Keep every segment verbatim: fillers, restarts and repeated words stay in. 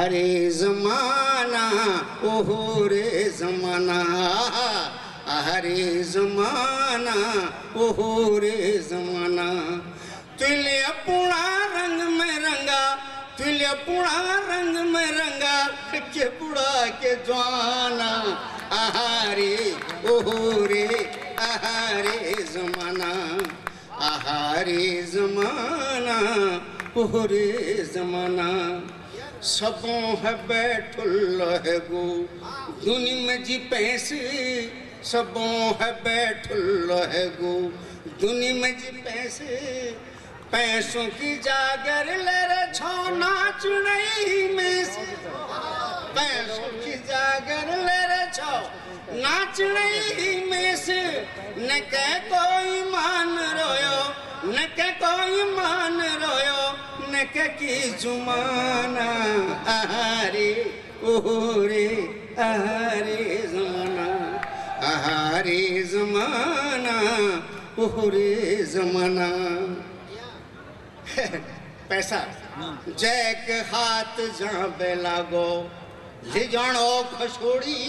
आहारे ज़माना ओहो रे ज़माना आहारे ज़माना ओहो रे ज़माना तुले पुणा रंग में रंगा तुले पुणा रंग में रंगा के बुढ़ा के जवाना आहारे ओहो रे आहारे ज़माना आहारे ज़माना ओहो रे ज़माना सबों है बैठुल है गो दुनि में जी पैसे सबों है बैठुल है गो दुनि में जी पैसे पैसों की जागर ले रे छो नाच नहीं में से पैसों की जागर ले रे छो नाच नहीं में से न कह कोई मान रोयो न कह कोई मान रोयो न कह की जुमाना आहारे ओहो रे आहारे ज़माना आहारे ज़माना ओहो रे ज़माना पैसा जैक हाथ जहाँ पे लागो ले जानो खसोड़ी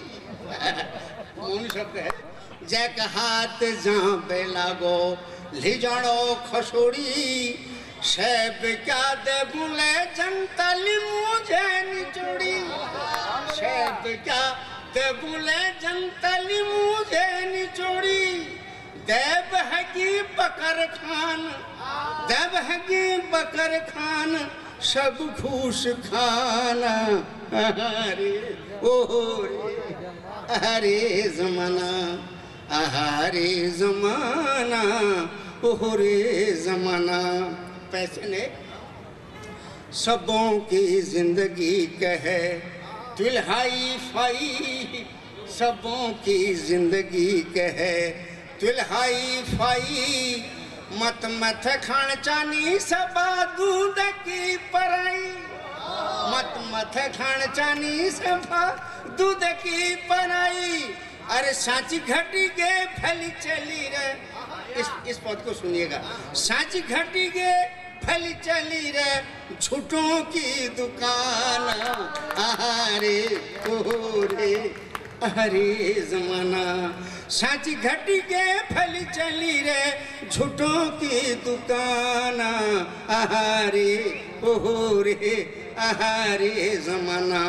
कौन शब्द है जैक हाथ जहाँ पे लागो ले जानो खसोड़ी शेब क्या दे बुले जनतली मुझे निचोड़ी शेब क्या दे बुले जनतली मुझे निचोड़ी देव है की बकर खान देव है की बकर खान सब खुश खाना अरे ओहो रे अरे ज़माना अरे ज़माना ओहो रे ज़माना पैसे ने सबों की जिंदगी कहे तुल्हाई फाई सबों की जिंदगी कहे तुल्हाई फाई मत मत खान चानी सबा दूध की पराई मत मत खान चानी सबा दूध की पराई अरे सांची घटी के फैली चली रे इस इस पद को सुनिएगा सांची घटी के फैली चली रे झूठों की दुकान आहारे ओहो रे अरे ज़माना सांची घटी के फैली चली रे झूठों की दुकान आहारे ओहो रे आहारे ज़माना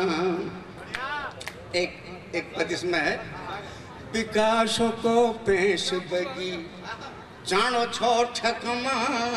एक एक पद इसमें है विकास को पेश बगी जानो छो ठकमा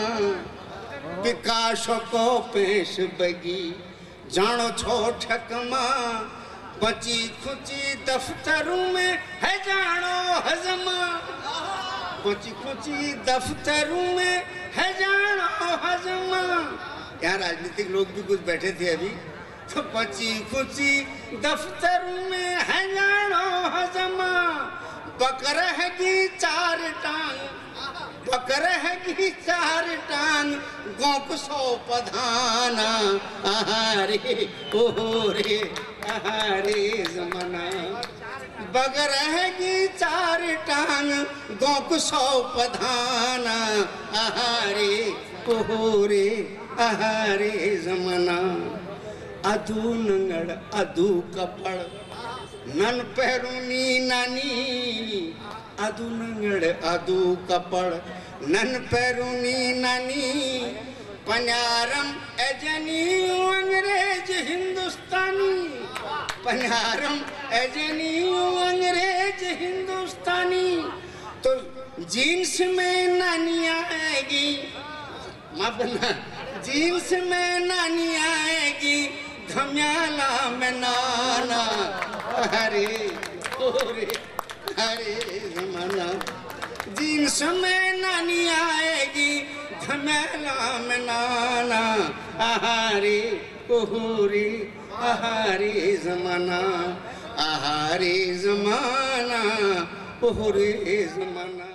विकास को पेश बगी जानो छो ठकमा बची खुची दफ्तरों में है जानो हजमा बची खुची दफ्तरों में है जानो हजमा यहाँ राजनीतिक लोग भी कुछ बैठे थे अभी तो बची खुची दफ्तरों में है जानो हजमा बकर है की चार टांग बकर है की चार टांग गोप सौ पधाना आहारे ओहो रे आहारे ज़माना बगर है की चार टांग गोप सौ पधाना आहारे ओहो रे आहारे ज़माना अधू नंगड़ अधू कपड़ नन पहरूनी नानी अधू नंगड़ अधू कपड़ नन पहरूनी नानी पन्यारम एजनी अंग्रेज हिंदुस्तानी पन्यारम एजनी अंग्रेज हिंदुस्तानी तो जीन्स में नानी आएगी माँ बना जीन्स में नानी आएगी धम्याला में नाना अरे ओरे अरे ज़माना जीन्स में नानी आएगी धम्याला में नाना आहारे ओहो रे आहारे ज़माना आहारे ज़माना ओहो रे ज़माना।